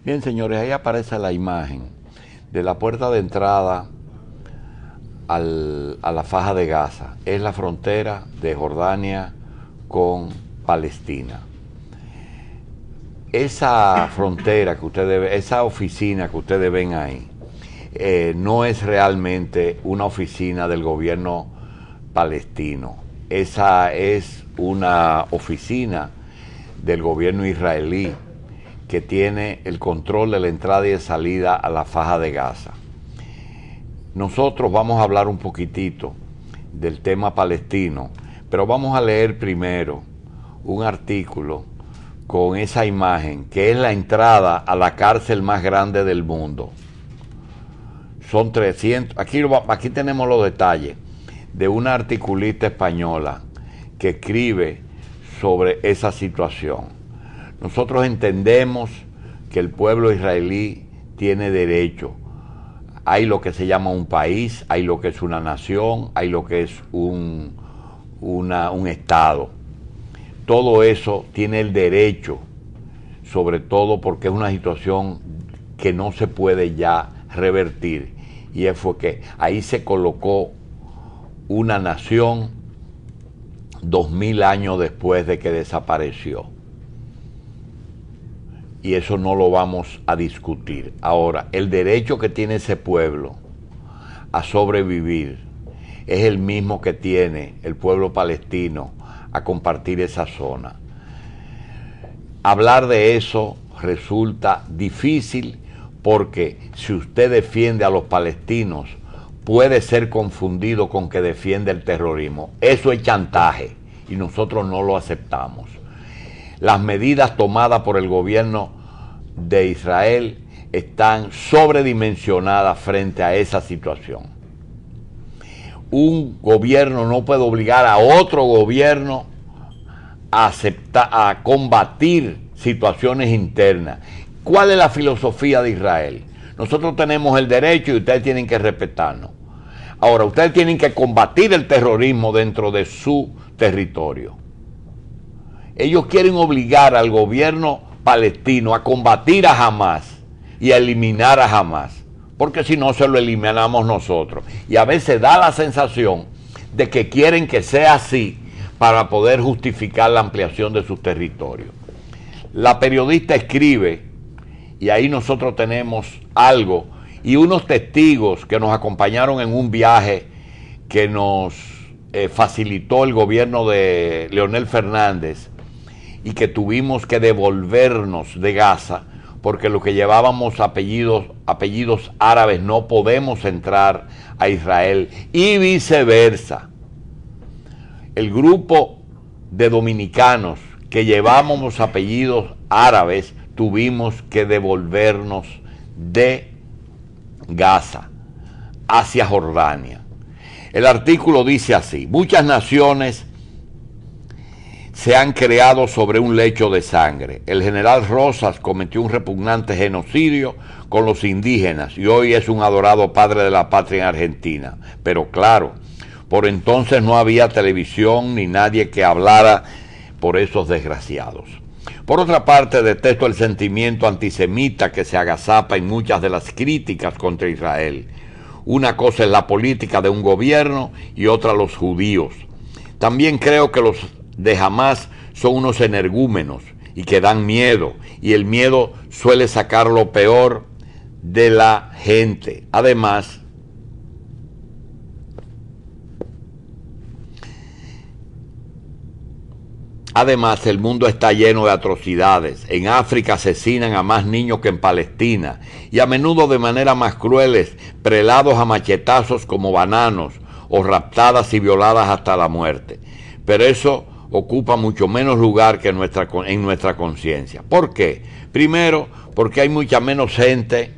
Bien, señores, ahí aparece la imagen de la puerta de entrada a la faja de Gaza. Es la frontera de Jordania con Palestina. Esa frontera que ustedes ven, esa oficina que ustedes ven ahí, no es realmente una oficina del gobierno palestino. Esa es una oficina del gobierno israelí que tiene el control de la entrada y de salida a la faja de Gaza. Nosotros vamos a hablar un poquitito del tema palestino, pero vamos a leer primero un artículo con esa imagen, que es la entrada a la cárcel más grande del mundo. Son 300, aquí tenemos los detalles de una articulista española que escribe sobre esa situación. Nosotros entendemos que el pueblo israelí tiene derecho. Hay lo que se llama un país, hay lo que es una nación, hay lo que es un estado. Todo eso tiene el derecho, sobre todo porque es una situación que no se puede ya revertir. Y fue que ahí se colocó una nación 2000 años después de que desapareció. Y eso no lo vamos a discutir. Ahora, el derecho que tiene ese pueblo a sobrevivir es el mismo que tiene el pueblo palestino a compartir esa zona. Hablar de eso resulta difícil porque si usted defiende a los palestinos puede ser confundido con que defiende el terrorismo. Eso es chantaje y nosotros no lo aceptamos. Las medidas tomadas por el gobierno de Israel están sobredimensionadas frente a esa situación. Un gobierno no puede obligar a otro gobierno a combatir situaciones internas. ¿Cuál es la filosofía de Israel? Nosotros tenemos el derecho y ustedes tienen que respetarnos. Ahora, ustedes tienen que combatir el terrorismo dentro de su territorio. Ellos quieren obligar al gobierno palestino a combatir a Hamás y a eliminar a Hamás, porque si no se lo eliminamos nosotros. Y a veces da la sensación de que quieren que sea así para poder justificar la ampliación de sus territorios. La periodista escribe, y ahí nosotros tenemos algo, y unos testigos que nos acompañaron en un viaje que nos facilitó el gobierno de Leonel Fernández, y que tuvimos que devolvernos de Gaza porque lo que llevábamos apellidos árabes no podemos entrar a Israel y viceversa. El grupo de dominicanos que llevábamos apellidos árabes tuvimos que devolvernos de Gaza hacia Jordania. El artículo dice así: muchas naciones se han creado sobre un lecho de sangre. El general Rosas cometió un repugnante genocidio con los indígenas y hoy es un adorado padre de la patria en Argentina. Pero claro, por entonces no había televisión ni nadie que hablara por esos desgraciados. Por otra parte, detesto el sentimiento antisemita que se agazapa en muchas de las críticas contra Israel. Una cosa es la política de un gobierno y otra los judíos. También creo que los de Hamás son unos energúmenos y que dan miedo, y el miedo suele sacar lo peor de la gente. Además, el mundo está lleno de atrocidades. En África asesinan a más niños que en Palestina, y a menudo de manera más crueles, prelados a machetazos como bananos, o raptadas y violadas hasta la muerte. Pero eso ocupa mucho menos lugar que en nuestra conciencia. ¿Por qué? Primero, porque hay mucha menos gente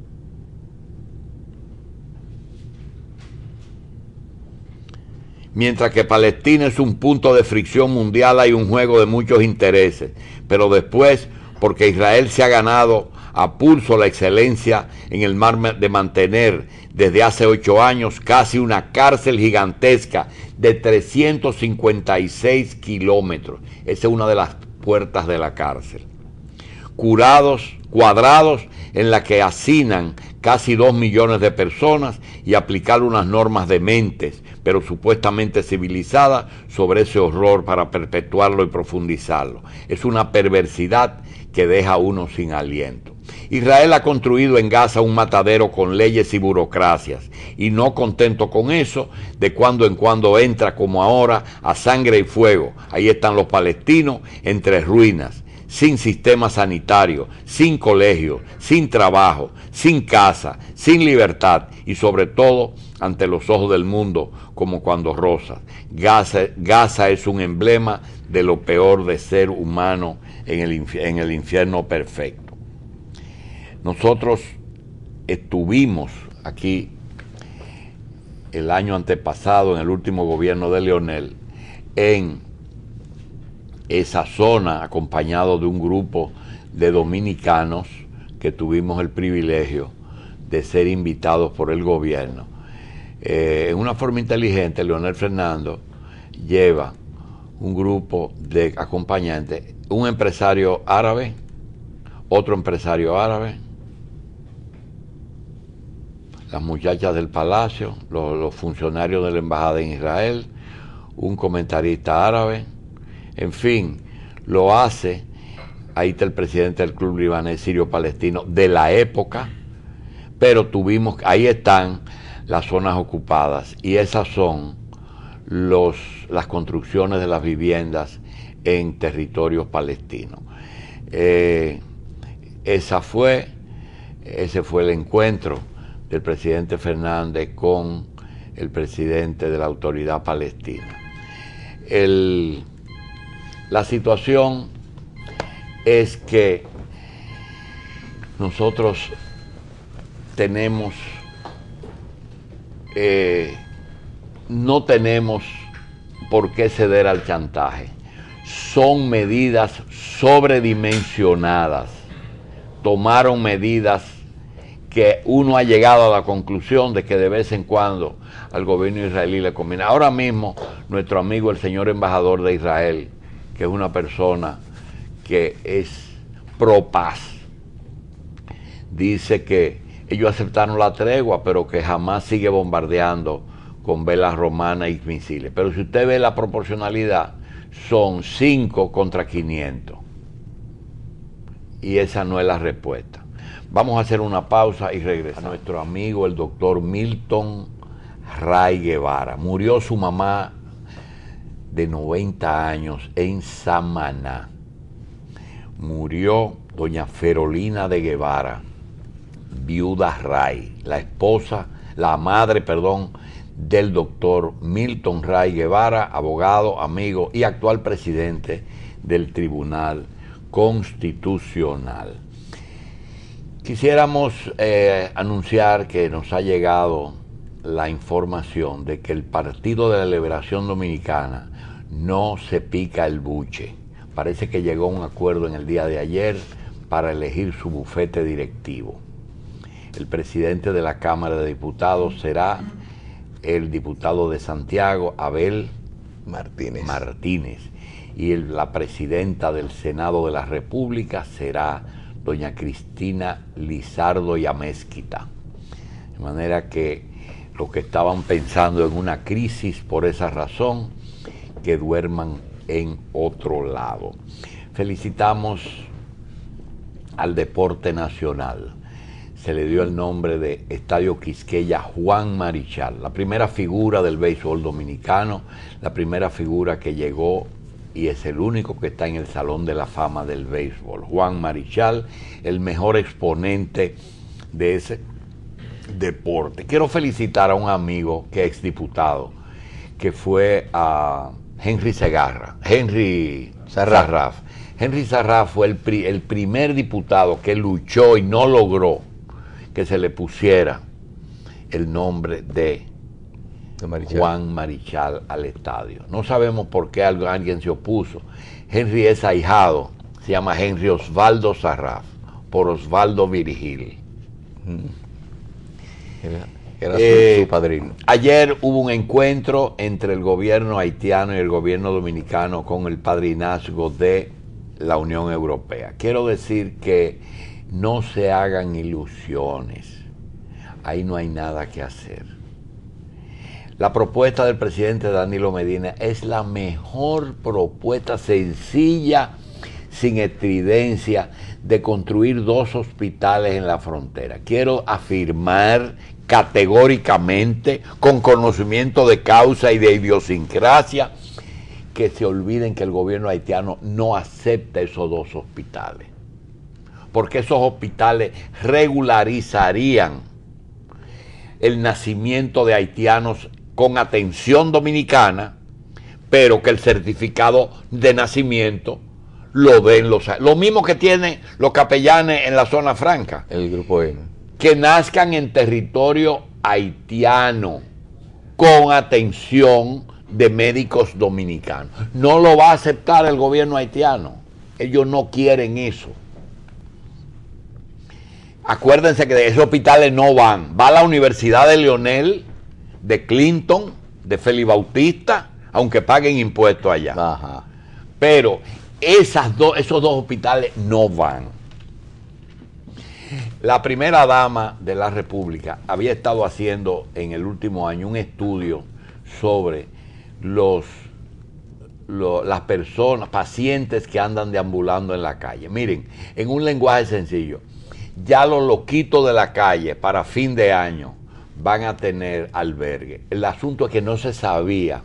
mientras que Palestina es un punto de fricción mundial, hay un juego de muchos intereses. Pero después, porque Israel se ha ganado a pulso la excelencia en el mar de mantener desde hace 8 años casi una cárcel gigantesca de 356 kilómetros. Esa es una de las puertas de la cárcel. cuadrados en la que hacinan casi 2 millones de personas y aplicar unas normas dementes, pero supuestamente civilizadas, sobre ese horror para perpetuarlo y profundizarlo. Es una perversidad que deja a uno sin aliento. Israel ha construido en Gaza un matadero con leyes y burocracias, y no contento con eso, de cuando en cuando entra, como ahora, a sangre y fuego. Ahí están los palestinos entre ruinas, sin sistema sanitario, sin colegio, sin trabajo, sin casa, sin libertad y sobre todo ante los ojos del mundo como cuando Rosas. Gaza es un emblema de lo peor de ser humano en el infierno perfecto. Nosotros estuvimos aquí el año antepasado, en el último gobierno de Leonel, en esa zona, acompañado de un grupo de dominicanos que tuvimos el privilegio de ser invitados por el gobierno. En una forma inteligente, Leonel Fernando lleva un grupo de acompañantes, un empresario árabe, otro empresario árabe, las muchachas del palacio, los funcionarios de la embajada en Israel, un comentarista árabe, en fin, lo hace. Ahí está el presidente del Club Libanés Sirio Palestino de la época, pero ahí están las zonas ocupadas, y esas son las construcciones de las viviendas en territorios palestinos. Ese fue el encuentro del presidente Fernández con el presidente de la Autoridad Palestina. La situación es que nosotros no tenemos por qué ceder al chantaje. Son medidas sobredimensionadas. Tomaron medidas que uno ha llegado a la conclusión de que de vez en cuando al gobierno israelí le conviene. Ahora mismo, nuestro amigo el señor embajador de Israel, que es una persona que es pro paz, dice que ellos aceptaron la tregua, pero que jamás sigue bombardeando con velas romanas y misiles. Pero si usted ve la proporcionalidad, son 5 contra 500. Y esa no es la respuesta. Vamos a hacer una pausa y regresar a nuestro amigo el doctor Milton Ray Guevara. Murió su mamá de 90 años en Samaná. Murió doña Ferolina de Guevara, viuda Ray, la madre del doctor Milton Ray Guevara, abogado, amigo y actual presidente del Tribunal Constitucional. Quisiéramos anunciar que nos ha llegado la información de que el Partido de la Liberación Dominicana no se pica el buche. Parece que llegó a un acuerdo en el día de ayer para elegir su bufete directivo. El presidente de la Cámara de Diputados será el diputado de Santiago, Abel Martínez, y la presidenta del Senado de la República será doña Cristina Lizardo y Amézquita. De manera que los que estaban pensando en una crisis por esa razón, que duerman en otro lado. Felicitamos al deporte nacional. Se le dio el nombre de Estadio Quisqueya Juan Marichal, la primera figura del béisbol dominicano, la primera figura que llegó y es el único que está en el Salón de la Fama del béisbol. Juan Marichal, el mejor exponente de ese deporte. Quiero felicitar a un amigo que es exdiputado, que fue a Henry Sarraf. Henry Sarraf fue el primer diputado que luchó y no logró que se le pusiera el nombre de Juan Marichal al estadio. No sabemos por qué alguien se opuso. Henry es ahijado, se llama Henry Osvaldo Sarraf, por Osvaldo Virgil. Era su padrino. Ayer hubo un encuentro entre el gobierno haitiano y el gobierno dominicano con el padrinazgo de la Unión Europea. Quiero decir que no se hagan ilusiones. Ahí no hay nada que hacer. La propuesta del presidente Danilo Medina es la mejor propuesta, sencilla, sin estridencia, de construir 2 hospitales en la frontera. Quiero afirmar categóricamente, con conocimiento de causa y de idiosincrasia, que se olviden que el gobierno haitiano no acepta esos 2 hospitales, porque esos hospitales regularizarían el nacimiento de haitianos con atención dominicana, pero que el certificado de nacimiento lo den lo mismo que tienen los capellanes en la zona franca, el grupo M, que nazcan en territorio haitiano con atención de médicos dominicanos. No lo va a aceptar el gobierno haitiano. Ellos no quieren eso. Acuérdense que de esos hospitales no van. Va a la Universidad de Leonel, de Clinton, de Félix Bautista, aunque paguen impuestos allá. Ajá. Pero esos 2 hospitales no van. La primera dama de la República había estado haciendo en el último año un estudio sobre las personas, pacientes que andan deambulando en la calle. Miren, en un lenguaje sencillo, ya los loquitos de la calle para fin de año van a tener albergue. El asunto es que no se sabía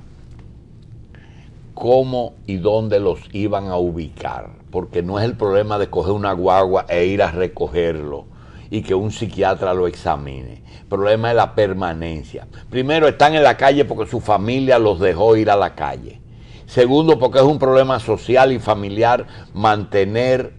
cómo y dónde los iban a ubicar, porque no es el problema de coger una guagua e ir a recogerlo y que un psiquiatra lo examine. El problema es la permanencia. Primero, están en la calle porque su familia los dejó ir a la calle. Segundo, porque es un problema social y familiar mantener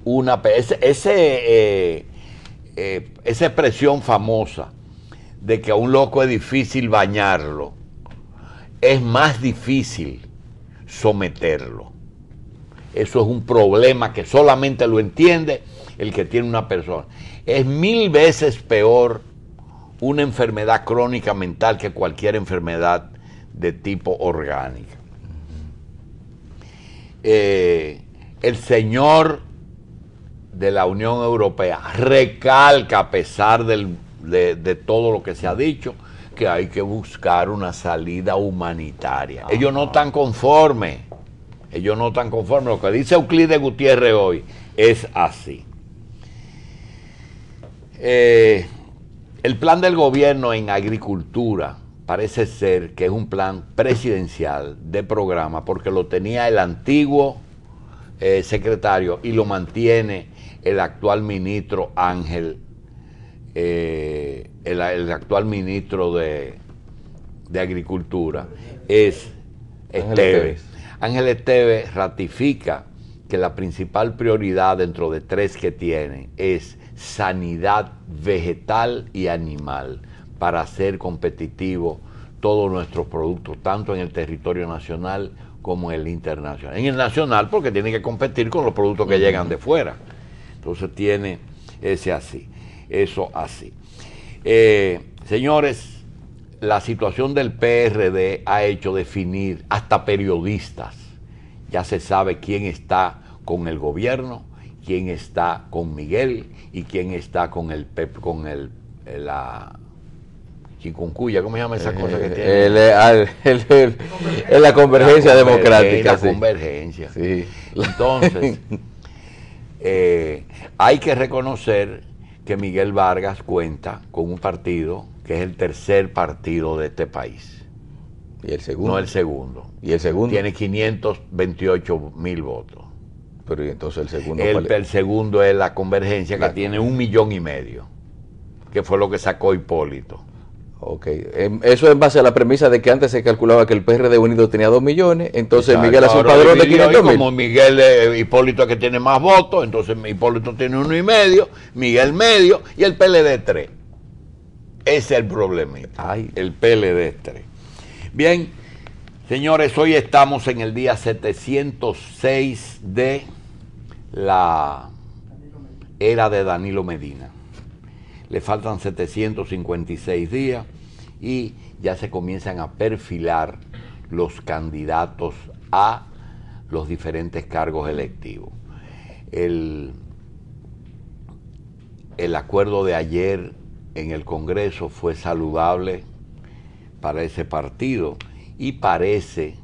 esa expresión famosa de que a un loco es difícil bañarlo, es más difícil someterlo. Eso es un problema que solamente lo entiende el que tiene una persona. Es 1000 veces peor una enfermedad crónica mental que cualquier enfermedad de tipo orgánica. El señor de la Unión Europea recalca, a pesar de todo lo que se ha dicho, que hay que buscar una salida humanitaria. Ellos no están conformes. Ellos no están conformes. Lo que dice Euclides Gutiérrez hoy es así. El plan del gobierno en agricultura parece ser que es un plan presidencial de programa, porque lo tenía el antiguo secretario y lo mantiene el actual ministro Ángel, el actual ministro de Agricultura, es Esteves. Ángel Esteves ratifica que la principal prioridad dentro de 3 que tiene es sanidad vegetal y animal, para hacer competitivo todos nuestros productos, tanto en el territorio nacional como en el internacional. En el nacional, porque tiene que competir con los productos que llegan de fuera. Entonces tiene eso así. Señores, la situación del PRD ha hecho definir hasta periodistas. Ya se sabe quién está con el gobierno, quién está con Miguel y quién está con la chikungunya, ¿cómo se llama esa cosa que tiene? La convergencia democrática. La convergencia. Sí. Entonces, hay que reconocer que Miguel Vargas cuenta con un partido que es el tercer partido de este país. ¿Y el segundo? No el segundo. ¿Y el segundo? Tiene 528,000 votos. Pero ¿y entonces el segundo? El segundo es la convergencia, que tiene 1,5 millones, que fue lo que sacó Hipólito. Ok, eso en base a la premisa de que antes se calculaba que el PRD unido tenía 2 millones, entonces exacto. Miguel hace un padrón de 500,000. Como Miguel Hipólito es que tiene más votos, entonces Hipólito tiene 1,5, Miguel medio y el PLD 3. Ese es el problemita. Ay. El PLD 3. Bien, señores, hoy estamos en el día 706 de la era de Danilo Medina. Le faltan 756 días y ya se comienzan a perfilar los candidatos a los diferentes cargos electivos. el acuerdo de ayer en el Congreso fue saludable para ese partido y parece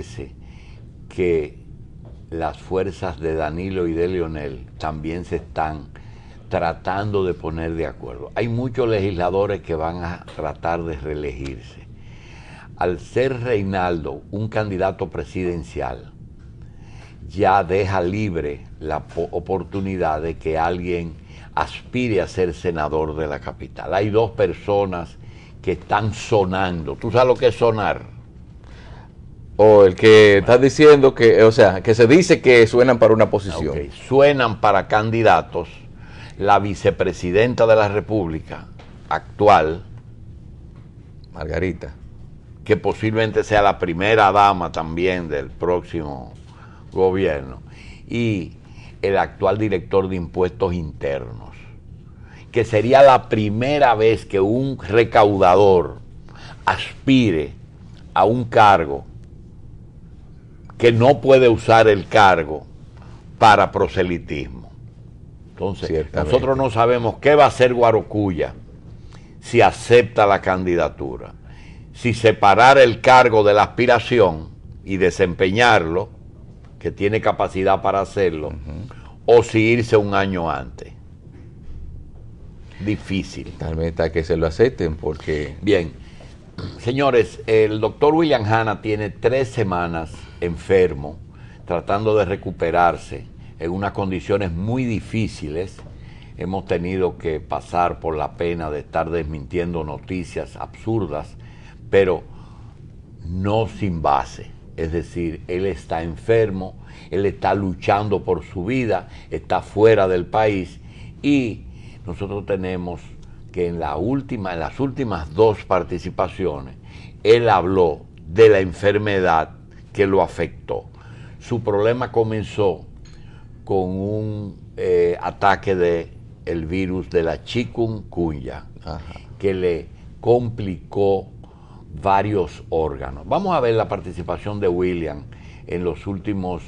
que las fuerzas de Danilo y de Leonel también se están tratando de poner de acuerdo. Hay muchos legisladores que van a tratar de reelegirse. Al ser Reinaldo un candidato presidencial, ya deja libre la oportunidad de que alguien aspire a ser senador de la capital. Hay dos personas que están sonando. ¿Tú sabes lo que es sonar? O el que está diciendo que, o sea, que se dice que suenan para una posición. Okay. Suenan para candidatos la vicepresidenta de la República actual, Margarita, que posiblemente sea la primera dama también del próximo gobierno, y el actual director de impuestos internos, que sería la primera vez que un recaudador aspire a un cargo que no puede usar el cargo para proselitismo. Entonces, nosotros no sabemos qué va a hacer Guarocuya si acepta la candidatura. Si separar el cargo de la aspiración y desempeñarlo, que tiene capacidad para hacerlo, o si irse un año antes. Difícil. Tal vez está que se lo acepten porque... Bien, señores, el doctor William Hanna tiene 3 semanas enfermo, tratando de recuperarse en unas condiciones muy difíciles. Hemos tenido que pasar por la pena de estar desmintiendo noticias absurdas, pero no sin base. Es decir, él está enfermo, él está luchando por su vida, está fuera del país, y nosotros tenemos que en las últimas 2 participaciones, él habló de la enfermedad que lo afectó. Su problema comenzó con un ataque del virus de la chikungunya, que le complicó varios órganos. Vamos a ver la participación de William en los últimos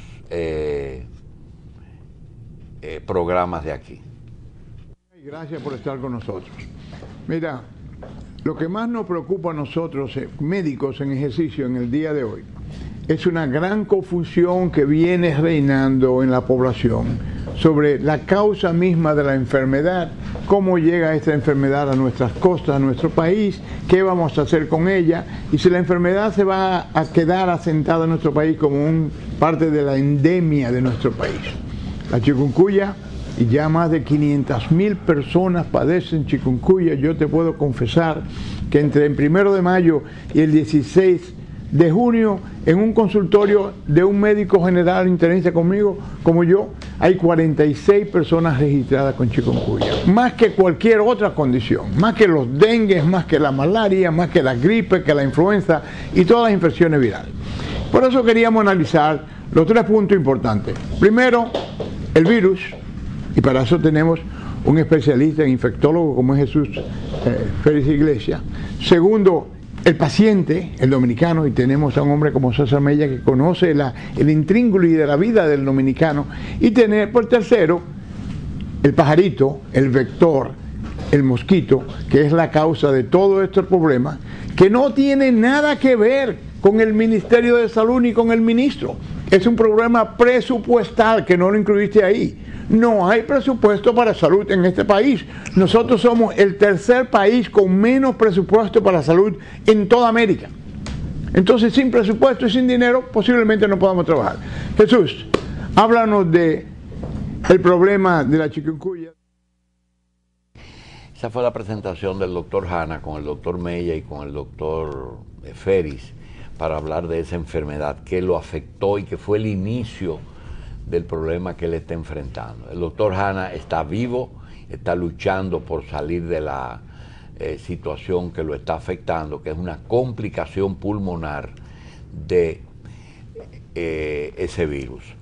programas de aquí. Gracias por estar con nosotros. Mira, lo que más nos preocupa a nosotros, médicos en ejercicio en el día de hoy, es una gran confusión que viene reinando en la población sobre la causa misma de la enfermedad, cómo llega esta enfermedad a nuestras costas, a nuestro país, qué vamos a hacer con ella, y si la enfermedad se va a quedar asentada en nuestro país como parte de la endemia de nuestro país. La chikungunya, y ya más de 500.000 personas padecen chikungunya. Yo te puedo confesar que entre el 1 de mayo y el 16 de junio, en un consultorio de un médico general internista conmigo, como yo, hay 46 personas registradas con chikungunya. Más que cualquier otra condición, más que los dengues, más que la malaria, más que la gripe, que la influenza y todas las infecciones virales. Por eso queríamos analizar los 3 puntos importantes. Primero, el virus. Y para eso tenemos un especialista en infectólogo como es Jesús Félix Iglesias. Segundo, el paciente, el dominicano, y tenemos a un hombre como César Mella que conoce el intríngulis de la vida del dominicano. Y por tercero, el pajarito, el vector, el mosquito, que es la causa de todo este problema, que no tiene nada que ver con el Ministerio de Salud ni con el ministro. Es un problema presupuestal que no lo incluiste ahí. No hay presupuesto para salud en este país. Nosotros somos el 3er país con menos presupuesto para salud en toda América. Entonces, sin presupuesto y sin dinero, posiblemente no podamos trabajar. Jesús, háblanos del problema de la chikungunya. Esa fue la presentación del doctor Hanna con el doctor Mella y con el doctor Félix para hablar de esa enfermedad que lo afectó y que fue el inicio del problema que él está enfrentando. El doctor Hanna está vivo, está luchando por salir de la situación que lo está afectando, que es una complicación pulmonar de ese virus.